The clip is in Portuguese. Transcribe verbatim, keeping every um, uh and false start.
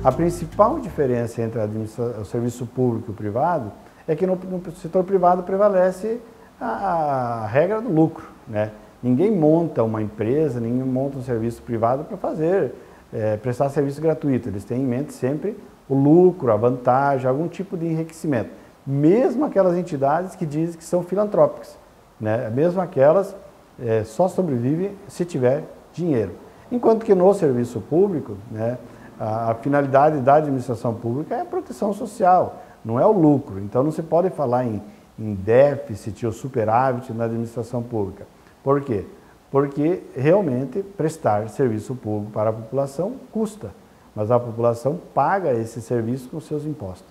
A principal diferença entre o serviço público e o privado é que no, no setor privado prevalece a, a regra do lucro, né? Ninguém monta uma empresa, ninguém monta um serviço privado para fazer, é, prestar serviço gratuito. Eles têm em mente sempre o lucro, a vantagem, algum tipo de enriquecimento. Mesmo aquelas entidades que dizem que são filantrópicas, né? Mesmo aquelas é, só sobrevivem se tiver dinheiro. Enquanto que no serviço público, né, a, a finalidade da administração pública é a proteção social, não é o lucro. Então não se pode falar em, em déficit ou superávit na administração pública. Por quê? Porque realmente prestar serviço público para a população custa, mas a população paga esse serviço com seus impostos.